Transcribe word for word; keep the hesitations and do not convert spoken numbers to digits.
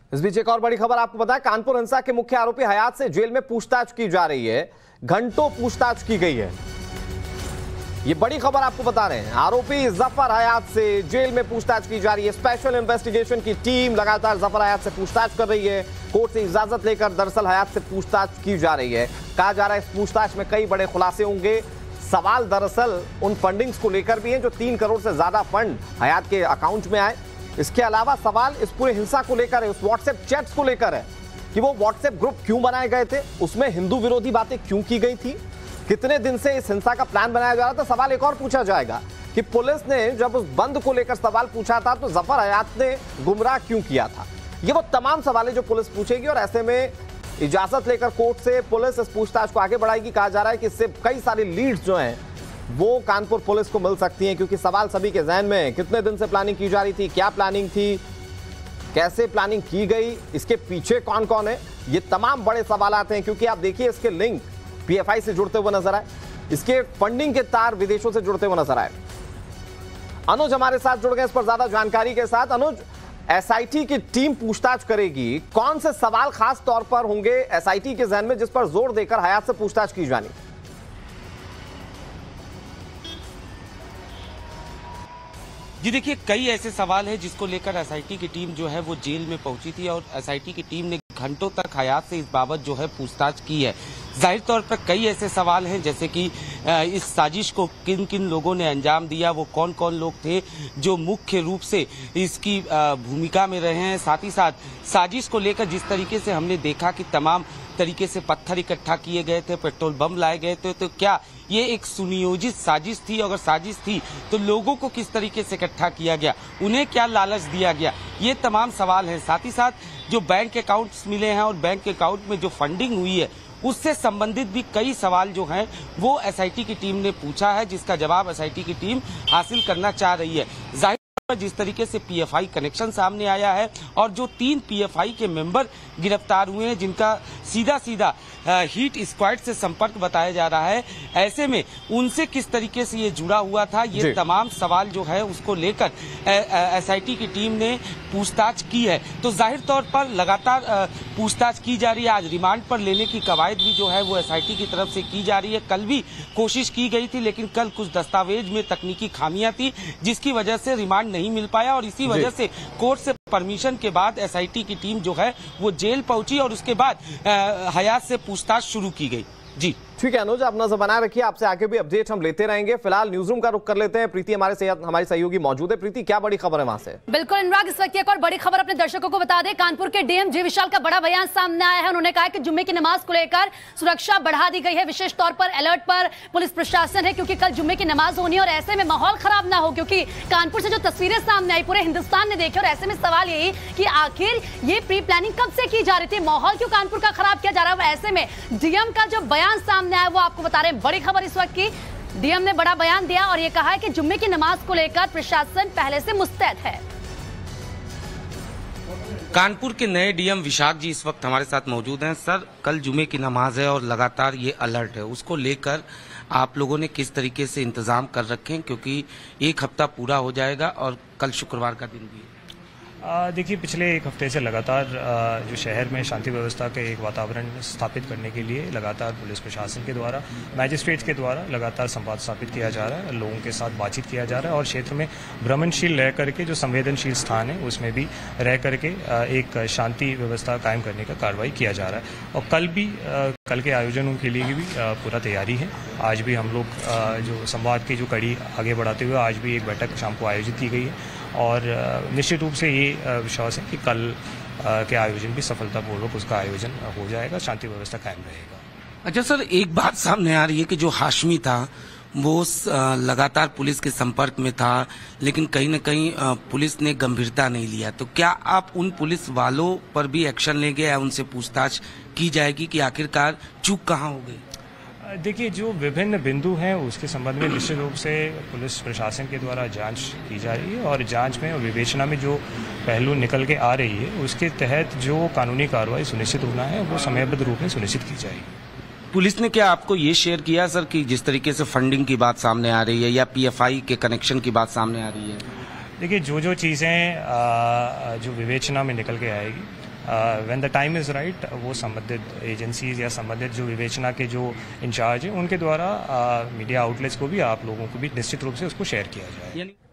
इस बीच एक और बड़ी खबर आपको बताएं, कानपुर हिंसा के मुख्य आरोपी हयात से जेल में पूछताछ की जा रही है। घंटों पूछताछ की गई है। ये बड़ी खबर आपको बता रहे हैं। आरोपी जफर हयात से जेल में पूछताछ की जा रही है। स्पेशल इन्वेस्टिगेशन की टीम लगातार जफर हयात से पूछताछ कर रही है। कोर्ट से इजाजत लेकर दरअसल हयात से पूछताछ की जा रही है। कहा जा रहा है इस पूछताछ में कई बड़े खुलासे होंगे। सवाल दरअसल उन फंडिंग्स को लेकर भी हैं जो तीन करोड़ से ज्यादा फंड हयात के अकाउंट में आए। इसके अलावा सवाल इस पूरे हिंसा को लेकर है, उस व्हाट्सएप चैट्स को लेकर है कि वो व्हाट्सएप ग्रुप क्यों बनाए गए थे, उसमें हिंदू विरोधी बातें क्यों की गई थी, कितने दिन से इस हिंसा का प्लान बनाया जा रहा था। सवाल एक और पूछा जाएगा कि पुलिस ने जब उस बंद को लेकर सवाल पूछा था तो जफर हयात ने गुमराह क्यों किया था। ये वो तमाम सवाल है जो पुलिस पूछेगी और ऐसे में इजाजत लेकर कोर्ट से पुलिस इस पूछताछ को आगे बढ़ाएगी। कहा जा रहा है कि इससे कई सारी लीड्स जो हैं वो कानपुर पुलिस को मिल सकती हैं, क्योंकि सवाल सभी के जहन में है। कितने दिन से प्लानिंग की जा रही थी, क्या प्लानिंग थी, कैसे प्लानिंग की गई, इसके पीछे कौन कौन है, ये तमाम बड़े सवाल आते हैं। क्योंकि आप देखिए इसके लिंक पीएफआई से जुड़ते हुए नजर आए, इसके फंडिंग के तार विदेशों से जुड़ते हुए नजर आए। अनुज हमारे साथ जुड़ गए इस पर ज्यादा जानकारी के साथ। अनुज, एसआईटी की टीम पूछताछ करेगी, कौन से सवाल खास तौर पर होंगे एसआईटी के जहन में जिस पर जोर देकर हयात से पूछताछ की जानी? जी देखिए, कई ऐसे सवाल हैं जिसको लेकर एसआईटी की टीम जो है वो जेल में पहुंची थी और एसआईटी की टीम ने घंटों तक हयात से इस बाबत जो है पूछताछ की है। जाहिर तौर पर कई ऐसे सवाल हैं जैसे कि इस साजिश को किन किन लोगों ने अंजाम दिया, वो कौन कौन लोग थे जो मुख्य रूप से इसकी भूमिका में रहे हैं। साथ ही साथ साजिश को लेकर जिस तरीके से हमने देखा कि तमाम तरीके से पत्थर इकट्ठा किए गए थे, पेट्रोल बम लाए गए थे, तो क्या ये एक सुनियोजित साजिश थी? अगर साजिश थी तो लोगों को किस तरीके से इकट्ठा किया गया, उन्हें क्या लालच दिया गया, ये तमाम सवाल हैं। साथ ही साथ जो बैंक अकाउंट्स मिले हैं और बैंक अकाउंट में जो फंडिंग हुई है उससे संबंधित भी कई सवाल जो हैं वो एसआईटी की टीम ने पूछा है, जिसका जवाब एसआईटी की टीम हासिल करना चाह रही है। जाहिर जिस तरीके से पीएफआई कनेक्शन सामने आया है और जो तीन पीएफआई के मेंबर गिरफ्तार हुए हैं जिनका सीधा सीधा हीट स्क्वाड से संपर्क बताया जा रहा है, ऐसे में उनसे किस तरीके से ये जुड़ा हुआ था, ये तमाम सवाल जो है उसको लेकर एसआईटी की टीम ने पूछताछ की है। तो जाहिर तौर पर लगातार पूछताछ की जा रही है। आज रिमांड पर लेने की कवायद भी जो है वो एसआईटी की तरफ से की जा रही है। कल भी कोशिश की गई थी लेकिन कल कुछ दस्तावेज में तकनीकी खामियां थी जिसकी वजह से रिमांड नहीं मिल पाया और इसी वजह से कोर्ट से परमिशन के बाद एसआईटी की टीम जो है वो जेल पहुंची और उसके बाद हयात से पूछताछ शुरू की गई। जी ठीक है अनुज, आप नजर बनाए रखिए, आपसे आगे भी अपडेट हम लेते रहेंगे। फिलहाल न्यूज रूम का रुख कर लेते हैं। प्रीति हमारे से हमारी सहयोगी मौजूद है। प्रीति, क्या बड़ी खबर है वहां से? बिल्कुल अनुराग, इस वक्त एक और बड़ी खबर अपने दर्शकों को बता दें। कानपुर के डीएम जी विशाल का बड़ा बयान सामने आया है। उन्होंने कहा कि जुम्मे की नमाज को लेकर सुरक्षा बढ़ा दी गई है। विशेष तौर पर अलर्ट पर पुलिस प्रशासन है क्योंकि कल जुम्मे की नमाज होनी है और ऐसे में माहौल खराब ना हो, क्योंकि कानपुर से जो तस्वीरें सामने आई पूरे हिंदुस्तान ने देखी और ऐसे में सवाल यही कि आखिर ये प्री प्लानिंग कब से की जा रही थी, माहौल क्यों कानपुर का खराब किया जा रहा है। ऐसे में डीएम का जो बयान सामने आया वो आपको बता रहे हैं। बड़ी खबर इस वक्त की, डीएम ने बड़ा बयान दिया और यह कहा है कि जुम्मे की नमाज को लेकर प्रशासन पहले से मुस्तैद है। कानपुर के नए डीएम विशाल जी इस वक्त हमारे साथ मौजूद हैं। सर, कल जुम्मे की नमाज है और लगातार ये अलर्ट है, उसको लेकर आप लोगों ने किस तरीके से इंतजाम कर रखे हैं, क्योंकि एक हफ्ता पूरा हो जाएगा और कल शुक्रवार का दिन भी है? देखिए, पिछले एक हफ्ते से लगातार जो शहर में शांति व्यवस्था के एक वातावरण स्थापित करने के लिए लगातार पुलिस प्रशासन के द्वारा, मैजिस्ट्रेट्स के द्वारा लगातार संवाद स्थापित किया जा रहा है, लोगों के साथ बातचीत किया जा रहा है और क्षेत्र में भ्रमणशील रह करके जो संवेदनशील स्थान है उसमें भी रह करके एक शांति व्यवस्था कायम करने का कार्रवाई किया जा रहा है। और कल भी कल के आयोजनों के लिए भी पूरा तैयारी है। आज भी हम लोग जो संवाद की जो कड़ी आगे बढ़ाते हुए आज भी एक बैठक शाम को आयोजित की गई है और निश्चित रूप से ये विश्वास है कि कल के आयोजन भी सफलतापूर्वक उसका आयोजन हो जाएगा, शांति व्यवस्था कायम रहेगा। अच्छा सर, एक बात सामने आ रही है कि जो हाशमी था वो लगातार पुलिस के संपर्क में था लेकिन कहीं न कहीं पुलिस ने गंभीरता नहीं लिया, तो क्या आप उन पुलिस वालों पर भी एक्शन लेंगे या उनसे पूछताछ की जाएगी कि आखिरकार चूक कहाँ हो गई? देखिए, जो विभिन्न बिंदु हैं उसके संबंध में निश्चित रूप से पुलिस प्रशासन के द्वारा जांच की जा रही है और जांच में और विवेचना में जो पहलू निकल के आ रही है उसके तहत जो कानूनी कार्रवाई सुनिश्चित होना है वो समयबद्ध रूप में सुनिश्चित की जाएगी। पुलिस ने क्या आपको ये शेयर किया सर कि जिस तरीके से फंडिंग की बात सामने आ रही है या पीएफआई के कनेक्शन की बात सामने आ रही है? देखिए, जो जो चीज़ें जो विवेचना में निकल के आएगी when the time is right वो संबंधित एजेंसीज या संबंधित जो विवेचना के जो इंचार्ज हैं उनके द्वारा मीडिया आउटलेट्स को भी, आप लोगों को भी निश्चित रूप से उसको शेयर किया जाए।